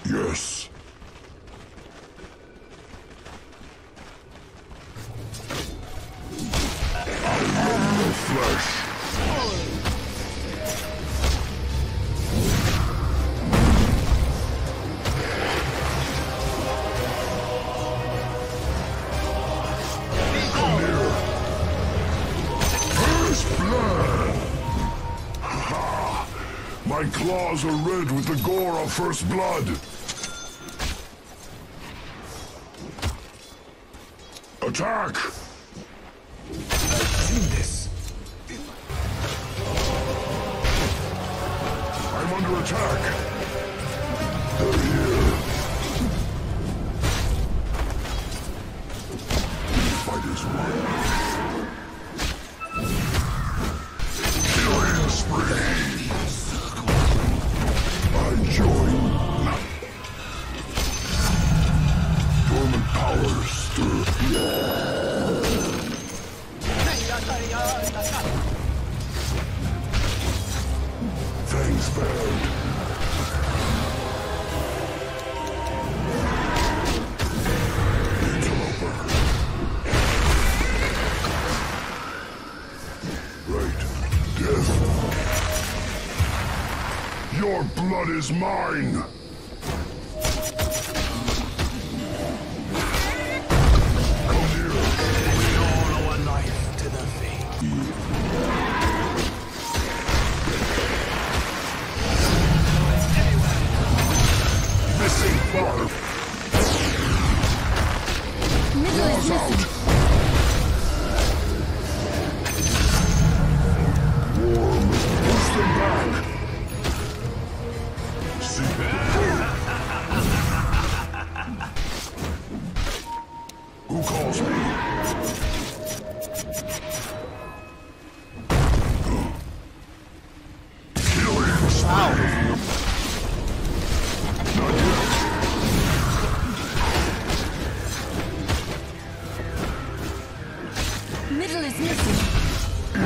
Yes. I love your flesh. Come here. First blood. Ha! My claws are red with the gore of first blood. Attack! I've seen this. I'm under attack. They're here. The fight is won. Killing spree. I join. Dormant powers stir. Fangs bared. Interloper. Right. Death. Your blood is mine! Come here. We all owe a life to the fate. Missing barb. Middle is Claws out. missing. Warm. Push them back. See. Who calls me? Killing spree. Not yet. Middle is missing. There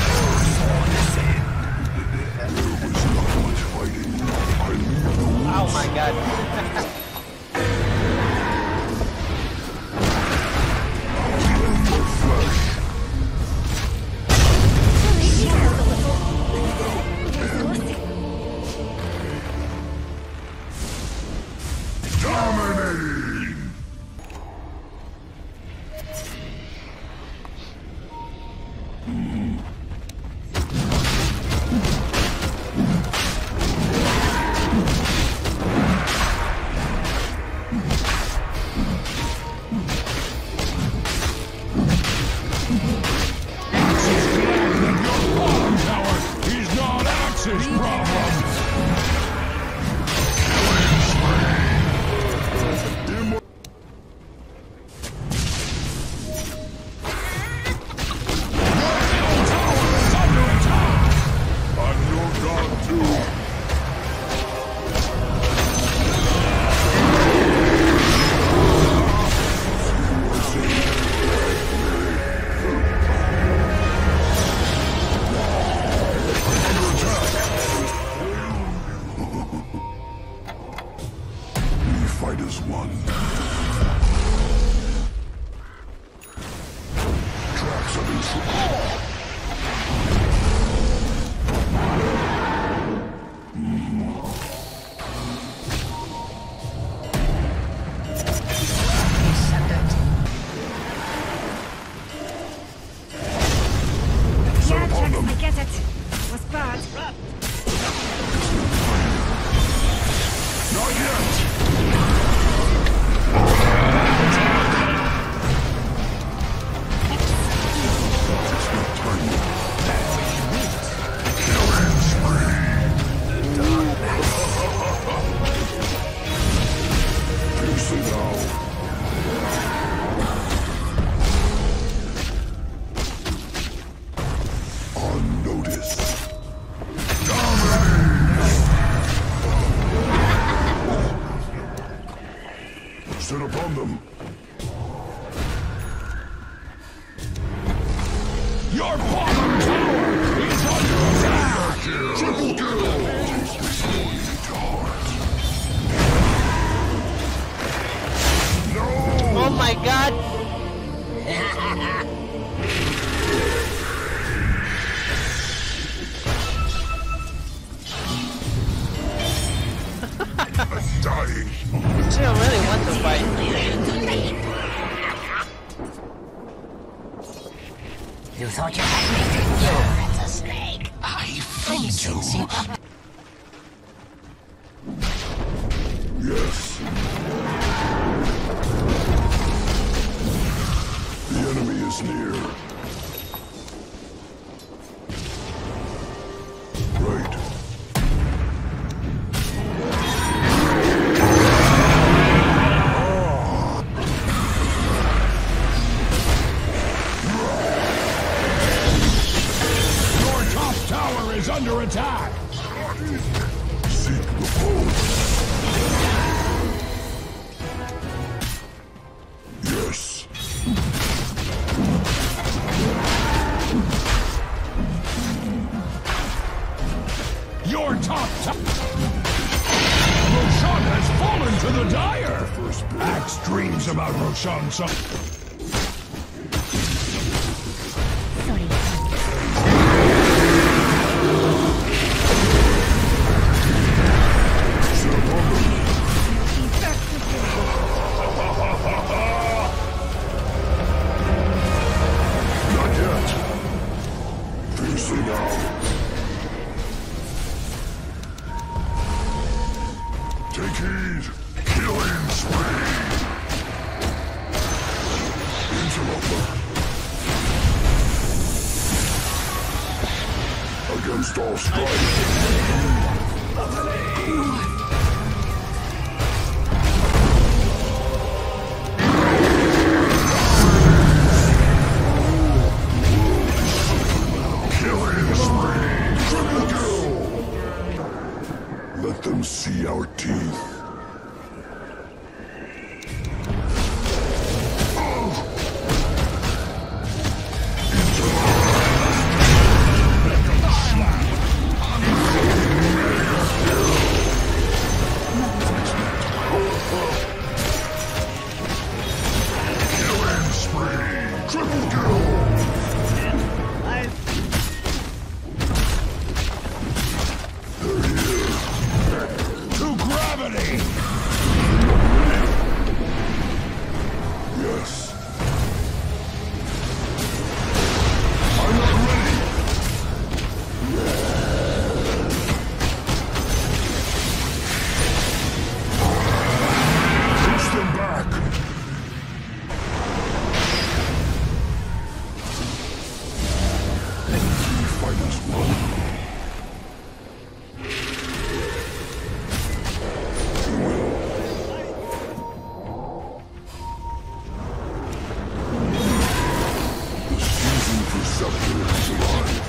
was not much fighting. I leave the woods. Oh my god. Love your flesh. Dominating! He's not Axe's problem! Immor- I'm your god too! We fight as one. Tracks of intrusion. Set upon them. I get it. Was bad. Not yet! It's not time yet. Killing spree! Face it now. Unnoticed. Sit upon them. Your bottom tower is under attack! Triple kill! Takes me slowly to heart. dying. She don't really want to fight. You thought you had me? You're the snake. I feed you. Yes. The enemy is near. Right. Your top tower is under attack. Seek the foe. Yes. Your top tower. Roshan has fallen to the Dire. Axe dreams about Roshan. Not yet. Facing out. Take heed. Killing spree. Interloper. Against all strife. Killing spree. Triple kill. Let them see our teeth. Killing spree. Triple kill. They're here. To gravity. Yes. I'm not ready. Push them back. We fight as one. The seasoned preceptor is alive.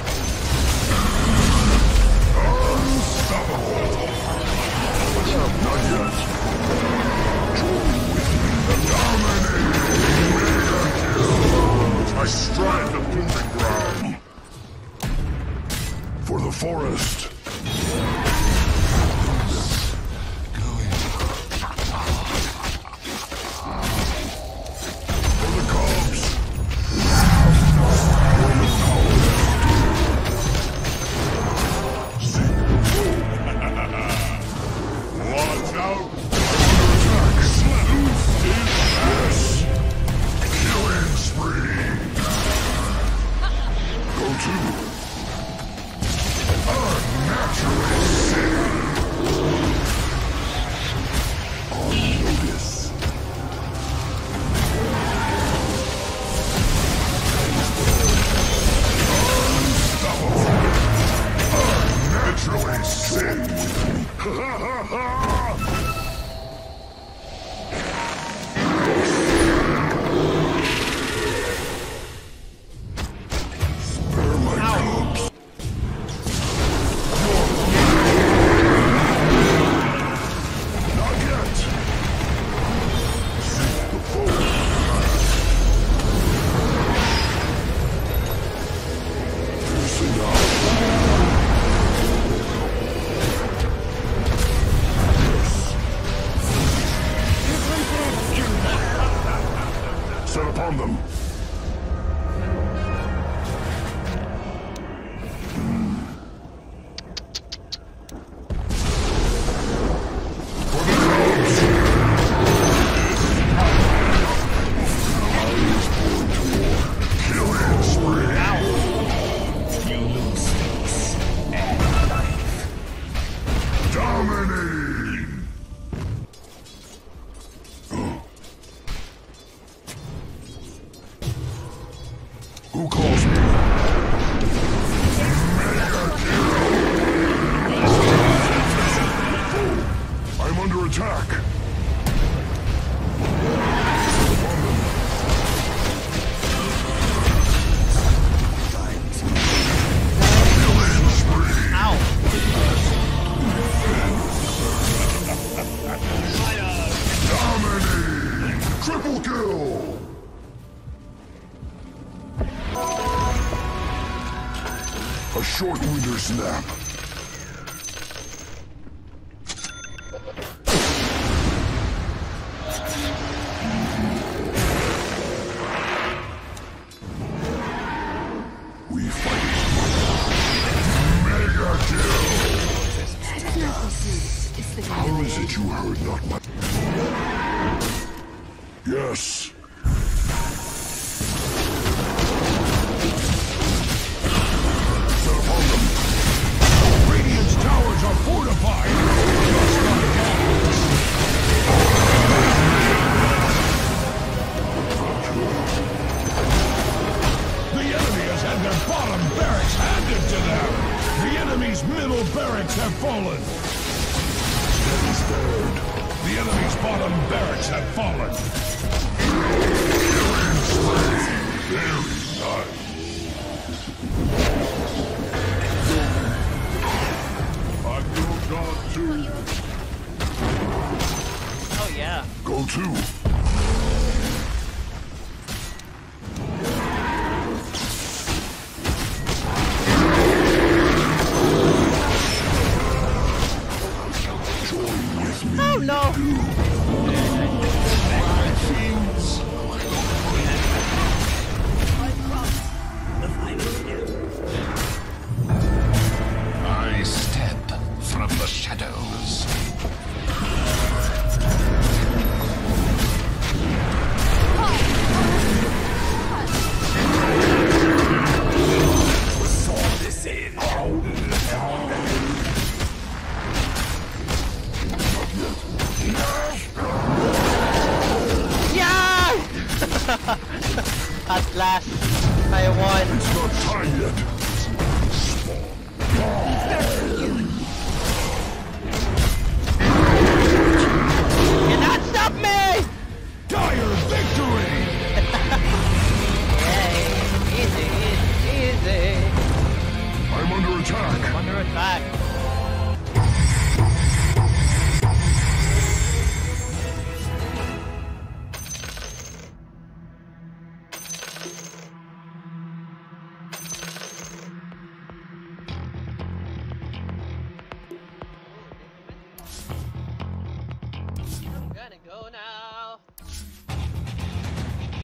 Unstoppable! Not yet. Join with me. Dominating! Mega kill! I stride the proving ground. For the forest. For the cubs. Watch out! Attack! Yes! Killing spree! Go to! Unnaturally sick! On notice. Unstoppable! Unnaturally sick! Ha ha ha! Spare my cubs. Not yet. Seek the foe. Piercing out. Set upon them. For the cubs. A short winter's nap. We fight. Mega kill! It's not the food. It's the How is it you heard not my... Yes. Set upon them. Radiant's towers are fortified. The enemy has had their bottom barracks handed to them. The enemy's middle barracks have fallen. The enemy's bottom barracks have fallen. Very nice. I'm your god too. Oh yeah. Go to. Join with me. Oh no. I step from the shadows. Yeah! At last, I won. It's not time yet. You cannot stop me! Dire victory! Yay! Easy, easy, easy. I'm under attack. Under attack.